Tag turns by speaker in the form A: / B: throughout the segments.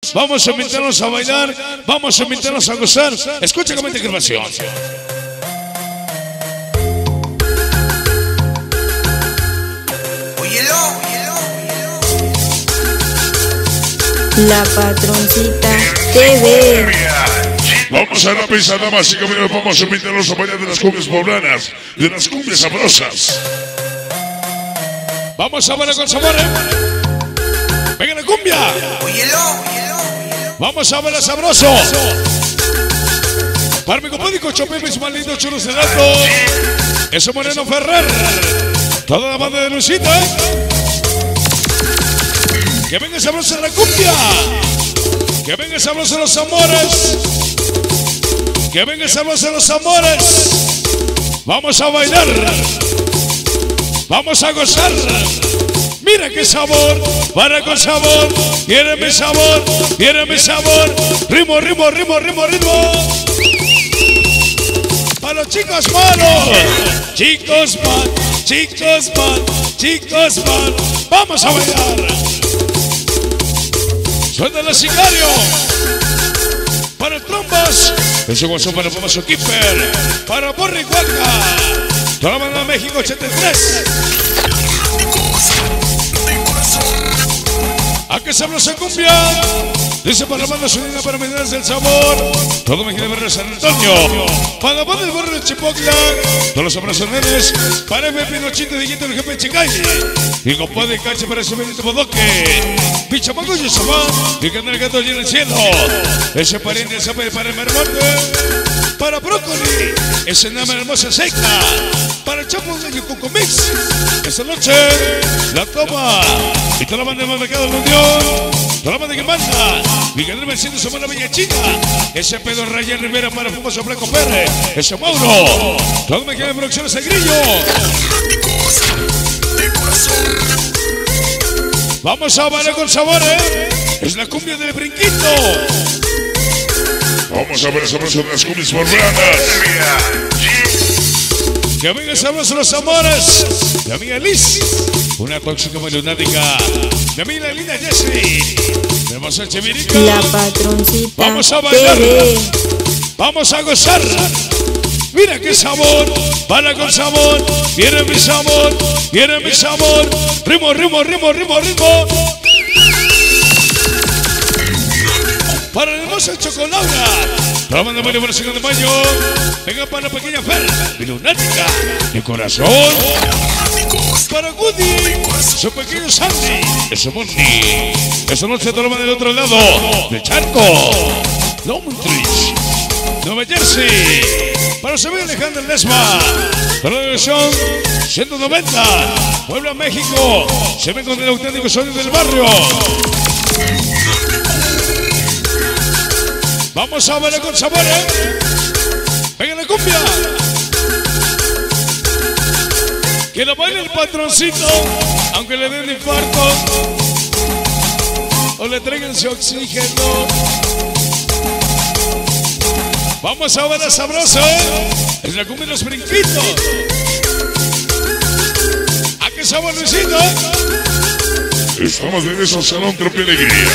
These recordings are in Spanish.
A: Vamos a invitarnos a bailar, vamos a invitarnos a gozar. Escucha con mente grabación.
B: La Patroncita TV.
A: Vamos a la pista, damas y caballeros. Vamos a invitarnos a bailar de las cumbias poblanas, de las cumbias sabrosas. Vamos a bailar con sabor, venga la cumbia. Vamos a bailar sabroso. Para mi compadre Cocho Pepe, mis malditos chulos de alto. Eso Moreno Ferrer. Toda la banda de Lucita, Que venga sabrosa la cumbia. Que venga sabrosa los amores. Que venga sabrosa los amores. Vamos a bailar. Vamos a gozar. Mira qué sabor. Para con sabor. Viene mi sabor. Viene mi sabor. Ritmo, ritmo, ritmo, ritmo, ritmo. Para los chicos malos. Chicos mal. Chicos mal. Chicos mal. Vamos a bailar. Suéltale sicario. Para el trombas. Ese guasón para el famoso Kipper. Para Borri Huaca. Toda la banda de México 83. ¿A qué sabrosa cumbia? Dice para la banda sonina para medidas del sabor. Todo México de San Antonio. Para la banda del barrio de Chipocla. Todos los abrazos nenes. Para el Pinochito de Guito, el jefe de Chicay. Y compadre Cache para ese Benito Bodoque. Pichamaco y Samán. Y que anda el gato allí en el cielo. Ese pariente sabe para el marmote. Para Brócoli. Ese nama hermosa seca. Para el Chapo de Yucuco Mix. Esta noche la toma. Y toda la banda de Mercado de la Unión. Toda la banda que manda. Miguel Mercedes Somos la Bella Chica. Ese Pedro Rayán Rivera para el famoso Blanco Pérez. Ese Mauro. Todo me queda en producciones de Grillo. Vamos a bailar con sabor, Es la cumbia del brinquito. Vamos a ver sabroso de las cumbias poblanas. Que venga sabroso los amores. Mi amiga Liz. Una tóxica muy lunática. Mi amiga Lina Jessie. Vamos a Chevirica.
B: La Patroncita
A: Vamos a bailar.
B: TV.
A: Vamos a gozar. Mira qué sabor. Baila con sabor. Viene mi sabor. Viene mi sabor. Ritmo, ritmo, ritmo, ritmo, ritmo. Para el hermoso Chocolaura. La banda de Buenos Aires de Mayo. Venga para la pequeña Fer. Mi lunática. Mi corazón. Para Woody. Su pequeño Sandy. Eso Monty. Eso no se toma del otro lado. De Charco. Longtridge. Nueva Jersey. Para Sevilla Alejandro Lesma. Para la división 190. Puebla, México. Se ven con el auténtico sonido del barrio. Vamos a bailar con sabor, Venga la cumbia. Que lo baile el patroncito, aunque le den infarto o le traigan su oxígeno. Vamos a bailar sabroso, Es la cumbia de los brinquitos. ¿A qué sabor, Luisito, Estamos de eso, Salón Tropia Alegría.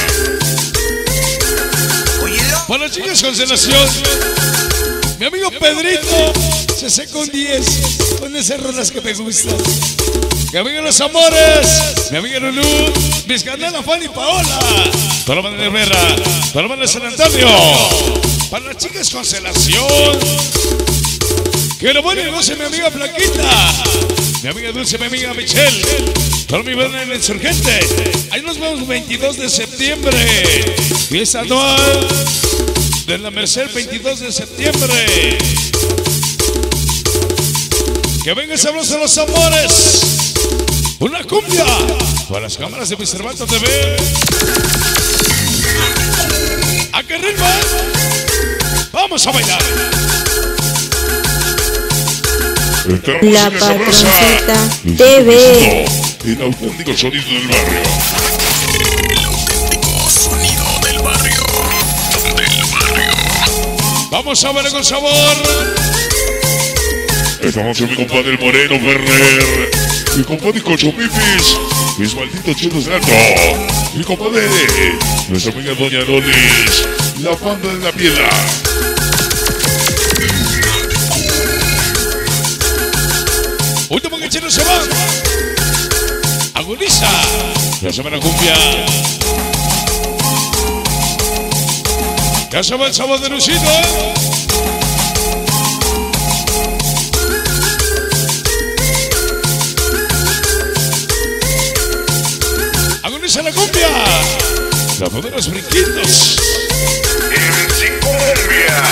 A: Para las chicas Constelación, mi amigo Pedrito se seca un 10 con esas rolas que me gustan. Mi amiga Los Amores, mi amiga Lulú, mis canales Fanny y Paola. Toda la banda de Herrera, toda la banda de San Antonio. Para las chicas Constelación, que lo bueno y goce mi amiga Plaquita, mi amiga Dulce, mi amiga Michelle. Toda mi banda en el Insurgente. Ahí nos vemos 22 de septiembre. Fiesta anual de la Merced, 22 de septiembre. Que venga sabroso los amores. Una cumbia para las cámaras de Mr. Bato TV. ¿A qué ritmo? Vamos a bailar.
B: La Patroncita TV.
A: El auténtico sonido del barrio. Vamos a ver con sabor. Estamos con mi compadre el Moreno Ferrer. Mi compadre Cocho Pipis. mis malditos chinos de alto. Y compadre, nuestra amiga Doña Lolis, la banda de la piedra. Último que chino se va. Agoniza. Ya se va la cumbia. Ya se va el sábado de Lucito, Agoniza la cumbia. La de los brinquitos.
C: MC Cumbia.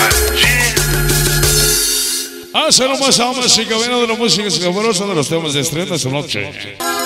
A: Hace nomás a música, bueno de la música escabrosa de los temas de estreno esta noche.